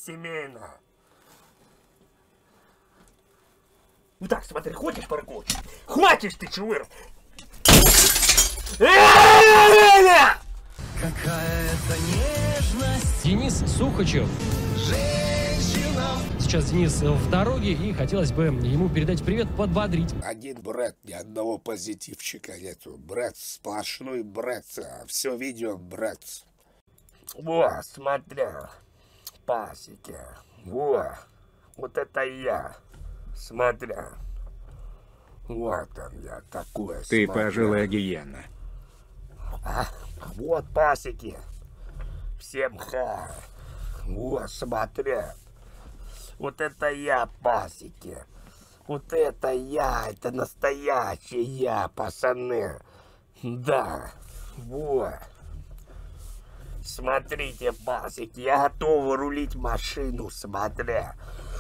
семейная. Ну так, смотри, хочешь паркур? Хватишь ты, чувыр! Какая-то нежность. Денис Сухачев. Женщина. Сейчас Денис в дороге, и хотелось бы ему передать привет, подбодрить. Один бред, ни одного позитивчика нету. Бред, сплошной бред. Все видео бред. Во, смотря, пасеки. Во, вот это я. Смотря. Вот он я такой. Ты смотря. пожилая гиена. Вот пасеки. Всем хай. Вот, смотря. Вот это я, пасеки. Вот это я, это настоящий я, пацаны. Да, вот. Смотрите, пасеки, я готов рулить машину, смотря.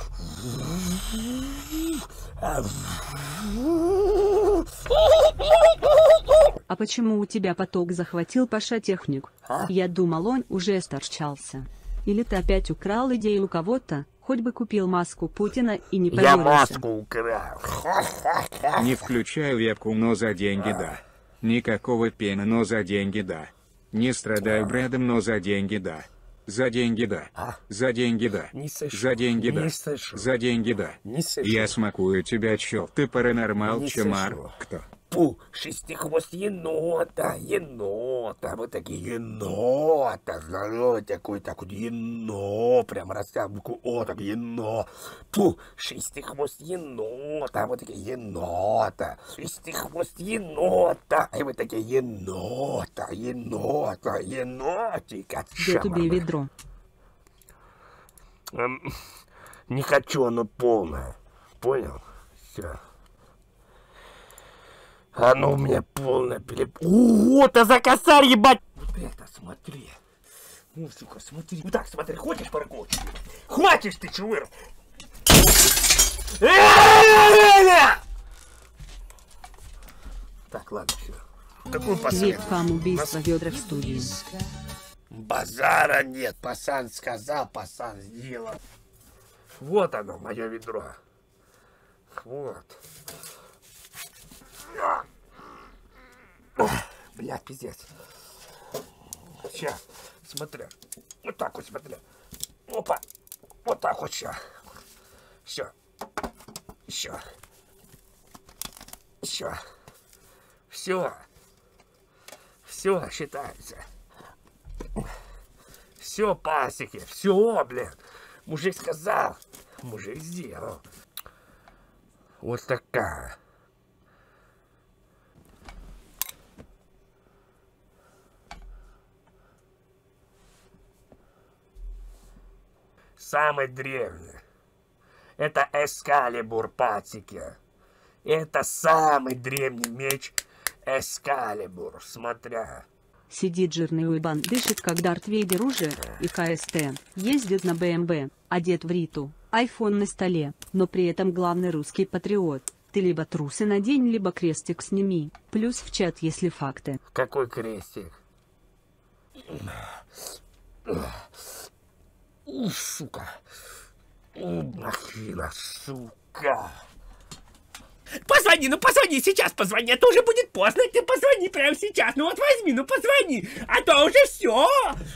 А почему у тебя поток захватил Паша техник? Я думал, он уже сторчался. Или ты опять украл идею у кого-то? Хоть бы купил маску Путина и не Я повелся. маску украл. Не включаю вебку, но за деньги да. Никакого пена, но за деньги да. Не страдаю бредом, но за деньги да. За деньги да. За деньги да. Не слышу. За деньги да. Не слышу. За деньги да. Не слышу. Я смакую тебя, чё? Ты паранормал, Не чемар? слышу. Кто? Пу, шестихвост енота, енота, вот такие енота, здоровый такой ено, прям растяг букву О, так ено. Пу, шестихвост енота, вот такие енота, шестихвост енота, и вот такие енота, енотик, Где тебе ведро? Не хочу, оно полное, понял? Все. Оно у меня полное Вот, а за косарь, ебать! Вот это смотри. Ну, сука, смотри. Ну так, смотри, хочешь паркур? Хватишь ты, чувыр! Так, ладно, все. Какой пацан? Вебкам убийство ведра в студии. Базара нет, пацан сказал, пацан сделал. Вот оно, мое ведро. Вот. Блядь, пиздец. Сейчас, смотря. Вот так вот, смотря. Опа. Вот так вот сейчас. Все. Еще. Еще. Все. Все считается. Все, пасеки. Все, блин. Мужик сказал. Мужик сделал. Вот такая. Самый древний. Это Эскалибур, пацики. Это самый древний меч Эскалибур, смотря. Сидит жирный уебан, дышит как Дарт Вейдер уже, и КСТ, ездит на БМВ, одет в риту, айфон на столе, но при этом главный русский патриот. Ты либо трусы надень, либо крестик сними, плюс в чат, если факты. Какой крестик? Сука. Махина, сука. Позвони, ну позвони сейчас, позвони, а то уже будет поздно, ты позвони прямо сейчас, ну вот возьми, ну позвони, а то уже все.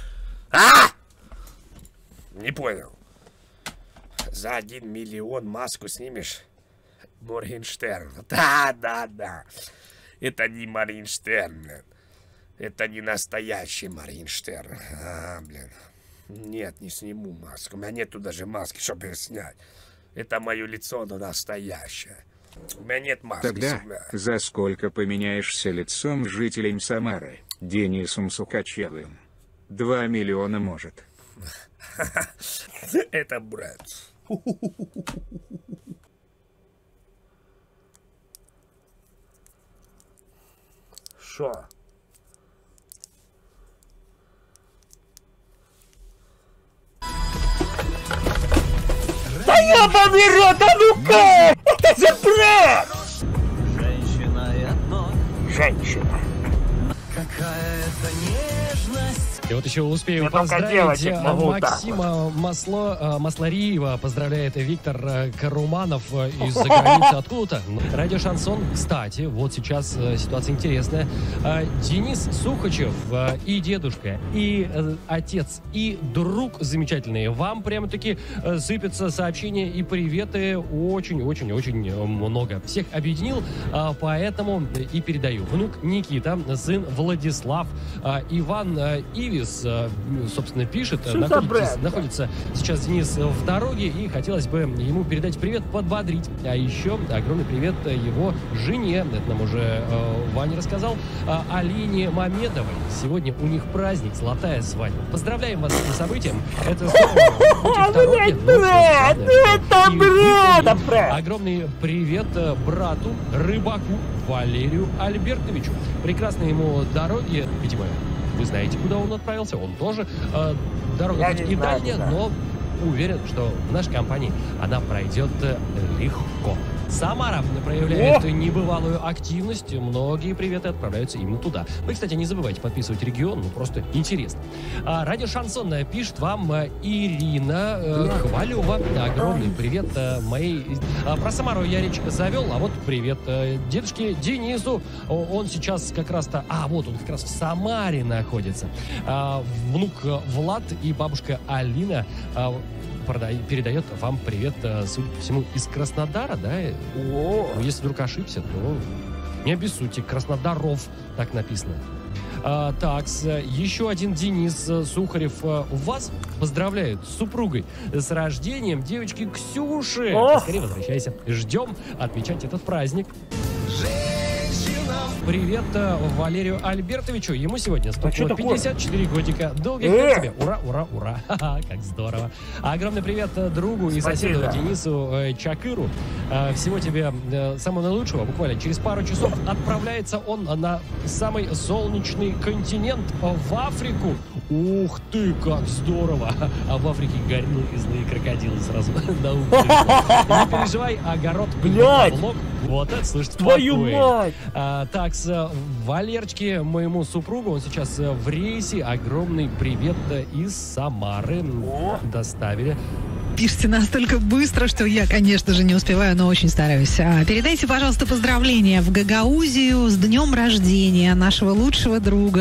Не понял. За 1 миллион маску снимешь? Моргенштерн. Да. Это не Моргенштерн. Это не настоящий Моргенштерн. Блин. Нет, не сниму маску. У меня нету даже маски, чтобы ее снять. Это мое лицо, но настоящее. У меня нет маски. Тогда за сколько поменяешься лицом с жителем Самары, Денисом Сухачевым? 2 миллиона может. Это бред. Шо? Да ебаный рот, а ну-ка! Это же бред! Женщина и одно. Женщина. Какая-то нежность. И вот еще успею Я только поздравить девочек могу вот так Максима Маслариева. Поздравляет Виктор Каруманов из-за границы откуда-то. Радио Шансон, кстати, вот сейчас ситуация интересная. Денис Сухачев и дедушка, и отец, и друг замечательные. Вам прямо-таки сыпятся сообщения и приветы очень-очень-очень много. Всех объединил, поэтому и передаю. Внук Никита, сын Владислав, Иван Ивис, собственно, пишет, находится сейчас Денис в дороге, и хотелось бы ему передать привет, подбодрить. А еще огромный привет его жене, это нам уже Ваня рассказал, Алине Мамедовой. Сегодня у них праздник, золотая свадьба. Поздравляем вас с этим событием. Это здорово. Огромный привет брату, рыбаку Валерию Альбертовичу. Прекрасной ему дороги, видимо, вы знаете, куда он отправился, он тоже. Дорога хоть и дальняя, но уверен, что в нашей компании она пройдет легко. Самара проявляет небывалую активность. Многие приветы отправляются именно туда. Вы, кстати, не забывайте подписывать регион, ну просто интересно. Радио Шансон пишет вам Ирина Хвалева. Огромный привет моей... Про Самару я речь завел, а вот привет дедушке Денису. Он сейчас как раз-то... вот он как раз в Самаре находится. Внук Влад и бабушка Алина передает вам привет, судя по всему, из Краснодара, да? Ну, если вдруг ошибся, то не обессудьте, Краснодаров, так написано. Еще один Денис Сухарев вас поздравляет с супругой, с рождением девочки Ксюши. Скорее возвращайся. Ждем отмечать этот праздник. Привет Валерию Альбертовичу. Ему сегодня 54 годика. Долгих лет тебе. Ура, ура, ура. Как здорово. Огромный привет другу и соседу Денису Чакыру. Всего тебе самого наилучшего. Буквально через пару часов отправляется он на самый солнечный континент, в Африку. Ух ты, как здорово. А в Африке гориллы и злые крокодилы сразу на ум. Не переживай, огород, блок. Вот это, слышите, твою мать. Валерчике, моему супругу, он сейчас в рейсе. Огромный привет из Самары. Доставили. Пишите настолько быстро, что я, конечно же, не успеваю, но очень стараюсь. Передайте, пожалуйста, поздравления в Гагаузию с днем рождения нашего лучшего друга.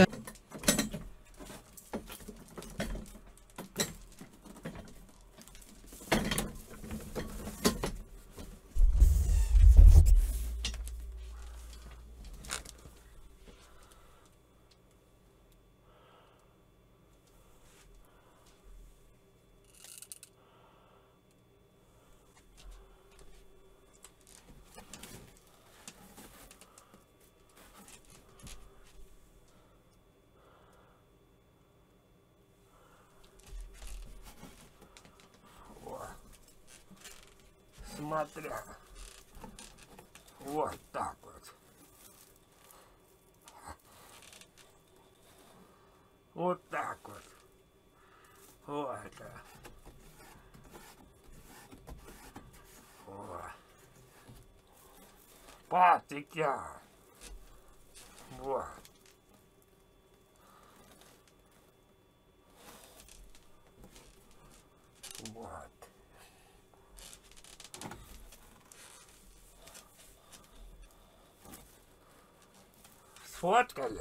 Смотря. Вот так вот. Вот так вот. Вот. Патика. Вот. Вот. Сфоткали?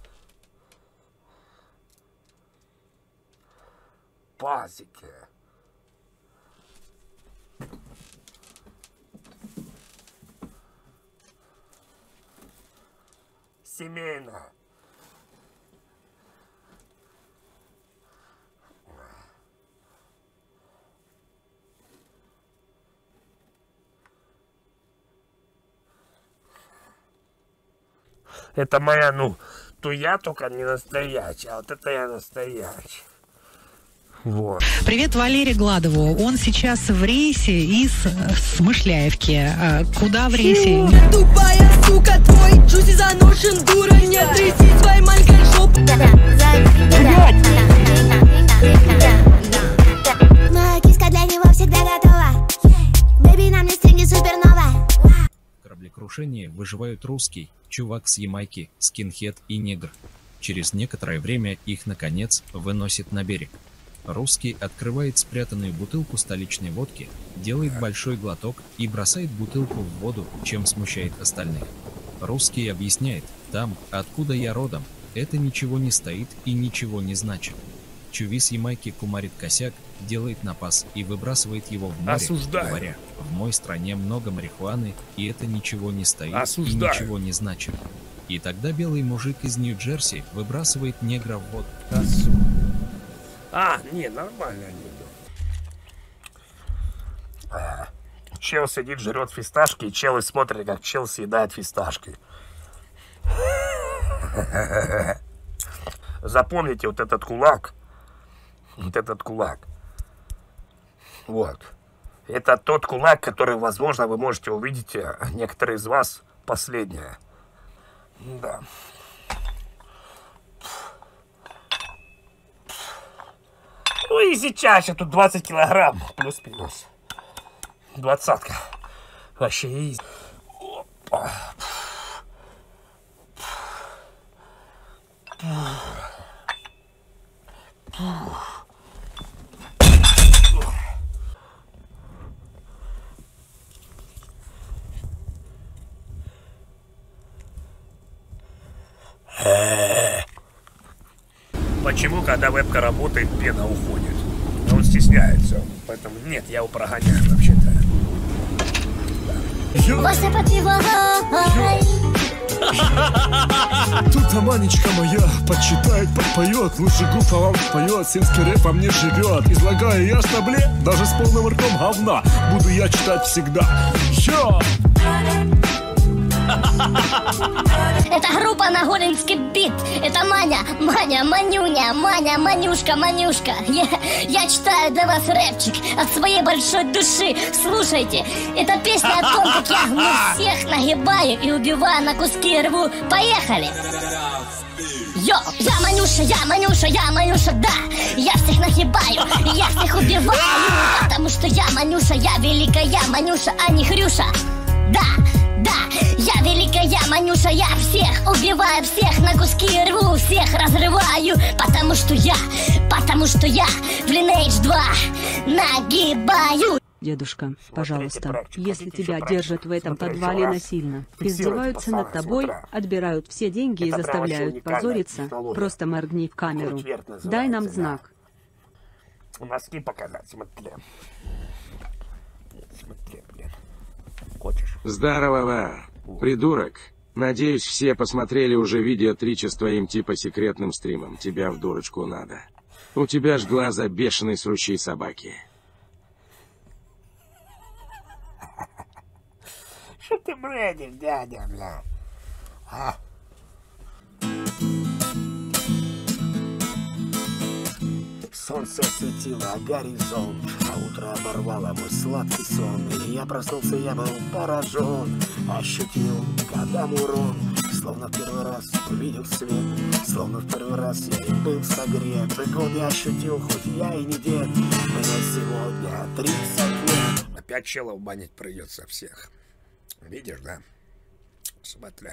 Пасеки. Семейно. Это моя, туя, только не настоящая, а вот это я настоящий. Вот. Привет Валерию Гладову. Он сейчас в рейсе из Смышляевки. Куда в рейсе? Тупая сука, твой джузи заношен, дура, не тряси своей маленькой жопой. Моя киска для него всегда готова. Бэби, на мне стринги супернова. Кораблекрушение выживают русский, чувак с Ямайки, скинхед и негр. Через некоторое время их, наконец, выносит на берег. Русский открывает спрятанную бутылку столичной водки, делает большой глоток и бросает бутылку в воду, чем смущает остальных. Русский объясняет: там, откуда я родом, это ничего не стоит и ничего не значит. Чуви с Ямайки кумарит косяк, делает напас и выбрасывает его в море, говоря: в моей стране много марихуаны, и это ничего не стоит и ничего не значит. И тогда белый мужик из Нью-Джерси выбрасывает негра в воду. Не, нормально анекдот. Чел сидит, жрет фисташки, и чел смотрит, как чел съедает фисташки. Запомните вот этот кулак. Вот этот кулак. Вот. Это тот кулак, который, возможно, вы можете увидеть, некоторые из вас, последнее. Да. Ну и сейчас тут 20 килограмм. Плюс-минус. 20-ка. Вообще изи. Опа. Почему, когда вебка работает, пена уходит? Он стесняется. Поэтому нет, я его прогоняю вообще-то. Тут Манечка моя почитает, подпоет. Лучше группа вам поет, сельский рэп во мне живет. Излагаю я штабле, даже с полным ртом говна. Буду я читать всегда. Йо! Это группа Нагоринский бит. Это Маня, Манюня, Маня, Манюшка, Манюшка. Я читаю для вас рэпчик от своей большой души. Слушайте, это песня о том, как я всех нагибаю и убиваю, на куски рву. Поехали! Йо, я Манюша, да. Я всех нагибаю, я всех убиваю. Потому что я Манюша, я великая Манюша, а не Хрюша. Да, я великая Манюша, я всех убиваю, всех на куски рву, всех разрываю, потому что я в Lineage 2 нагибаю. Дедушка, пожалуйста, если тебя держат в этом подвале насильно, издеваются над тобой, отбирают все деньги и заставляют позориться, просто моргни в камеру. Дай нам знак. Носки показать, смотри. Смотри, блин. Хочешь? Здорово, придурок. Надеюсь, все посмотрели уже видео 3 с твоим типа секретным стримом. Тебя в дурочку надо. У тебя ж глаза бешеной срущей собаки. Что ты бредишь, дядя, бля? Солнце светило горизонт, а утро оборвало мой сладкий сон. И я проснулся, я был поражен, ощутил годам урон. Словно в первый раз увидел свет, словно в первый раз я и был согрет. Прикол я ощутил, хоть я и не дед, мне сегодня 30 лет. Опять челов банить придется всех. Видишь, да? Смотри.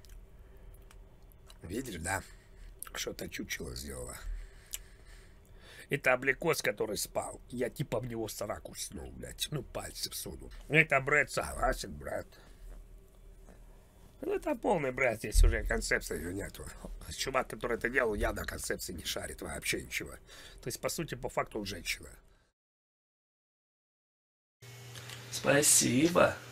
Видишь, да? Что-то чучело сделала. Это абрикос, который спал. Я типа в него сраку снул, блядь. Ну, пальцы всунул. Это бред, согласен, брат. Ну, это полный бред, здесь уже концепции нету. Чувак, который это делал, явно концепции не шарит вообще ничего. То есть, по сути, по факту, он женщина. Спасибо.